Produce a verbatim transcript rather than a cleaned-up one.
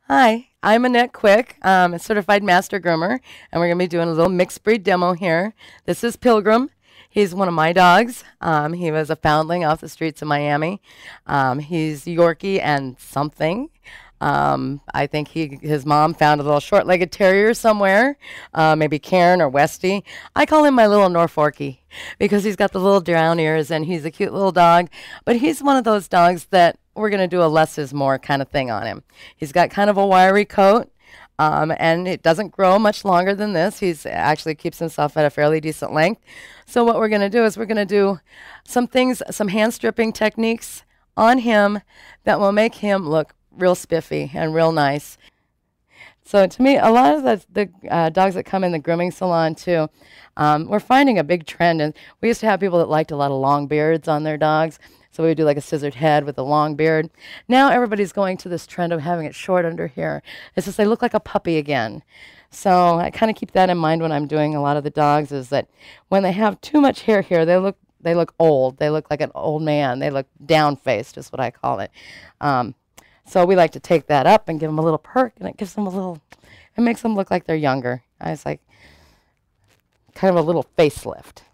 Hi, I'm Annette Quick, um, a certified master groomer, and we're going to be doing a little mixed breed demo here. This is Pilgrim. He's one of my dogs. Um, he was a foundling off the streets of Miami. Um, he's Yorkie and something. Um, I think he his mom found a little short-legged terrier somewhere, uh, maybe Karen or Westy. I call him my little Norfolkie because he's got the little brown ears and he's a cute little dog. But he's one of those dogs that we're going to do a less is more kind of thing on him. He's got kind of a wiry coat. Um, and it doesn't grow much longer than this. He's actually keeps himself at a fairly decent length. So what we're going to do is we're going to do some things, some hand stripping techniques on him that will make him look real spiffy and real nice. So to me, a lot of the, the uh, dogs that come in the grooming salon too, um, we're finding a big trend. And we used to have people that liked a lot of long beards on their dogs. So we would do like a scissored head with a long beard. Now everybody's going to this trend of having it short under here. It's just they look like a puppy again. So I kind of keep that in mind when I'm doing a lot of the dogs, is that when they have too much hair here, they look they look old. They look like an old man. They look down-faced is what I call it. Um, so we like to take that up and give them a little perk, and it gives them a little, it makes them look like they're younger. I was like, kind of a little facelift.